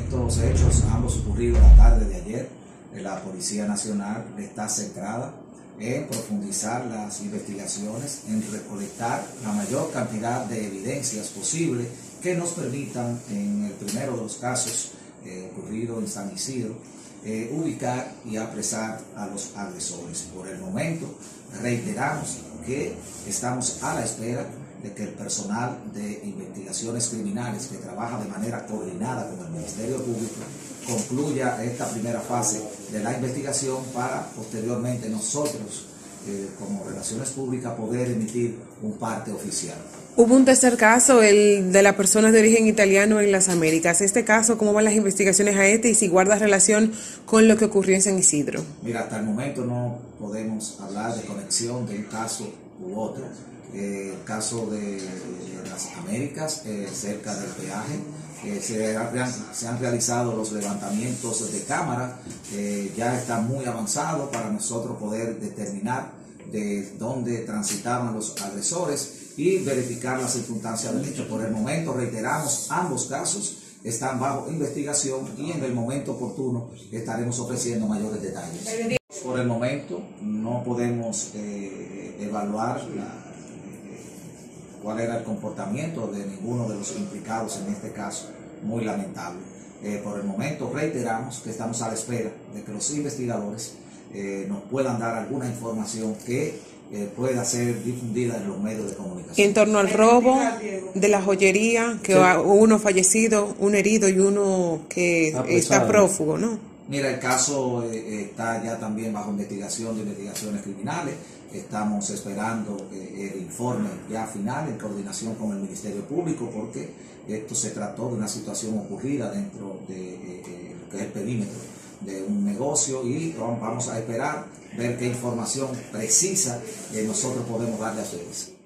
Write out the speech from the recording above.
Estos hechos, ambos ocurridos la tarde de ayer, la Policía Nacional está centrada en profundizar las investigaciones, en recolectar la mayor cantidad de evidencias posible que nos permitan, en el primero de los casos ocurrido en San Isidro, ubicar y apresar a los agresores. Por el momento, reiteramos que estamos a la espera de que el personal de investigaciones criminales que trabaja de manera coordinada con el Ministerio Público concluya esta primera fase de la investigación para posteriormente nosotros, como Relaciones Públicas, poder emitir un parte oficial. Hubo un tercer caso, el de las personas de origen italiano en las Américas. Este caso, ¿cómo van las investigaciones a y si guarda relación con lo que ocurrió en San Isidro? Mira, hasta el momento no podemos hablar de conexión de un caso u otro. El caso de las Américas, cerca del peaje, se han realizado los levantamientos de cámara, ya está muy avanzado para nosotros poder determinar de dónde transitaban los agresores y verificar las circunstancias del hecho. Por el momento, reiteramos, ambos casos están bajo investigación y en el momento oportuno estaremos ofreciendo mayores detalles. Por el momento no podemos evaluar cuál era el comportamiento de ninguno de los implicados en este caso, muy lamentable. Por el momento reiteramos que estamos a la espera de que los investigadores nos puedan dar alguna información que pueda ser difundida en los medios de comunicación. En torno al robo de la joyería, que hubo uno fallecido, un herido y uno que está prófugo, ¿no? Mira, el caso está ya también bajo investigación de investigaciones criminales. Estamos esperando el informe ya final en coordinación con el Ministerio Público, porque esto se trató de una situación ocurrida dentro de lo que es el perímetro de un negocio y vamos a esperar ver qué información precisa nosotros podemos darle a ustedes.